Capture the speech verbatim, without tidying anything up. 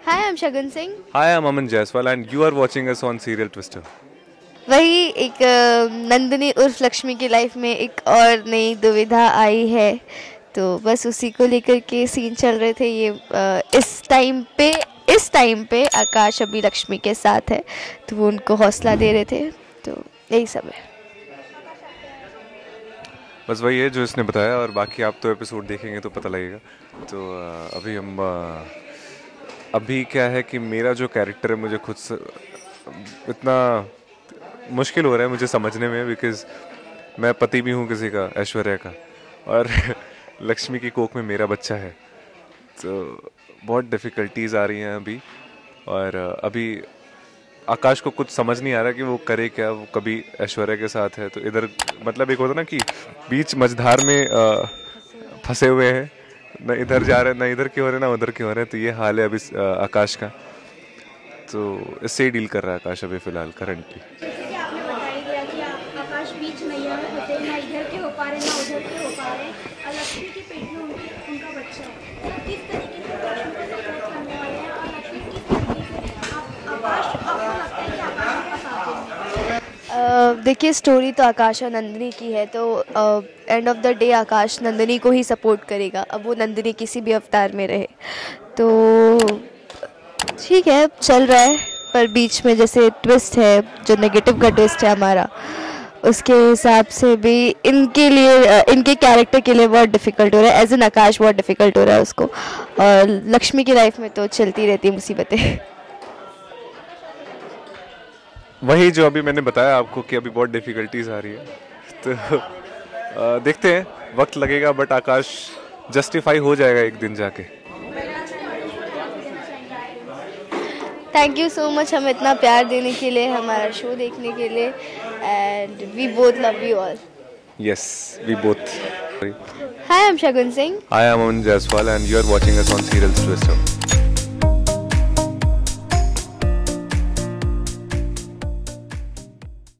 Hi, I'm Shagun Singh. Hi, I'm Aman Jaiswal and you are watching us on Serial Twister. वही एक अ, नंदिनी उर्फ लक्ष्मी की life में एक और नई दुविधा आई है, तो बस उसी को लेकर के सीन चल रहे थे। ये अ, इस टाइम पे इस टाइम पे आकाश अभी लक्ष्मी के साथ है, तो वो उनको हौसला दे रहे थे, तो यही सब है। बस वही है जो इसने बताया और बाकी आप तो एपिसोड देखेंगे तो पता लगेगा। तो अ, अभी हम अ, अभी क्या है कि मेरा जो कैरेक्टर है मुझे खुद से इतना मुश्किल हो रहा है मुझे समझने में, बिकॉज मैं पति भी हूँ किसी का, ऐश्वर्या का, और लक्ष्मी की कोख में मेरा बच्चा है, तो बहुत डिफ़िकल्टीज आ रही हैं अभी। और अभी आकाश को कुछ समझ नहीं आ रहा कि वो करे क्या। वो कभी ऐश्वर्या के साथ है तो इधर मतलब एक होता ना कि बीच मझधार में अ, फंसे हुए हैं, न इधर जा रहे हैं ना इधर के हो रहे हैं ना उधर के हो रहे हैं, तो ये हाल है अभी अ, आकाश का। तो इससे ही डील कर रहा है आकाश अभी फ़िलहाल करंटली। जैसे कि आपने बताया गया कि आप आकाश बीच नैया में होते ना इधर के हो पा रहे ना उधर के हो पा रहे, और लक्ष्मी के पेट में उनकी उनका बच्चा है, तो किस तरीके से लक्ष्मी को सपोर्ट करने वाले हैं और लक्ष्मी किस तरीके से आप आकाश आपको लगता है कि आकाश का साथ देंगे? अ, देखिए, स्टोरी तो आकाश और नंदिनी की है, तो end of the day Aakash Nandini को ही सपोर्ट करेगा, अब वो नंदिनी किसी भी अवतार में रहे। तो ठीक है, चल रहा है, पर बीच में जैसे ट्विस्ट है, जो नेगेटिव का ट्विस्ट है हमारा, उसके हिसाब से भी इनके लिए अ, इनके कैरेक्टर के लिए बहुत डिफ़िकल्ट हो रहा है। एज एन आकाश बहुत डिफ़िकल्ट हो रहा है उसको, और लक्ष्मी की लाइफ में तो चलती रहती है मुसीबतें। वही जो अभी मैंने बताया आपको कि अभी बहुत डिफ़िकल्टीज आ रही है, तो अ, देखते हैं, वक्त लगेगा, बट आकाश जस्टिफाई हो जाएगा एक दिन जाके। थैंक यू सो मच हमें इतना प्यार देने के लिए, हमारा शो देखने के लिए, and we both love you all. Yes, we both. Hi, I am Shagun Singh. I am Aman Jaiswal and you are watching us on Serial Twister.